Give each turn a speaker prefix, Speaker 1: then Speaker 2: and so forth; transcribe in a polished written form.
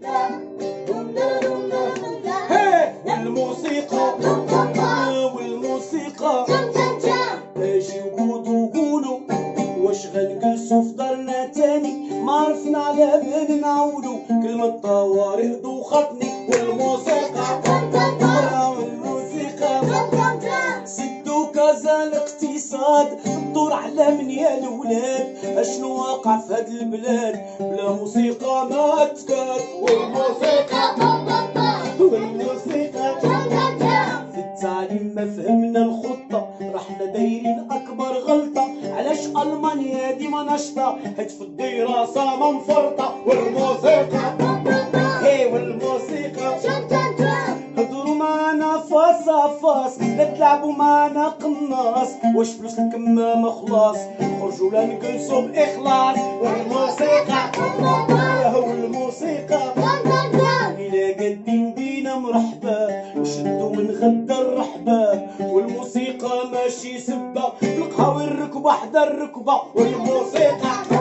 Speaker 1: والموسيقى والموسيقى اجي وقولوا قولوا واش غنجلسوا في دارنا تاني، ما عرفنا على من نعودوا، كلمة طوارئ دوختني. والموسيقى والموسيقى سدوا كازا الاقتصاد، الدور على من يا الولاد، اشنو واقع في هاد البلاد، بلا موسيقى ما تكاد. والموسيقى والموسيقى في التعليم ما فهمنا الخطة، رحنا دايرين أكبر غلطة، علاش ألمانيا ديما نشطة، هاد في الدراسة ما مفرطة. والموسيقى والموسيقى هضروا معانا فاس فاس، لا تلعبوا معانا قناص، واش فلوس الكمامة خلاص، خرجوا لا نجلسوا بإخلاص. والموسيقى والموسيقى إلا قادين بينا مرحبا، نشدو من غدا الرحبة، والموسيقى ماشي سبة، القهوة الركبة حدا الركبة. والموسيقى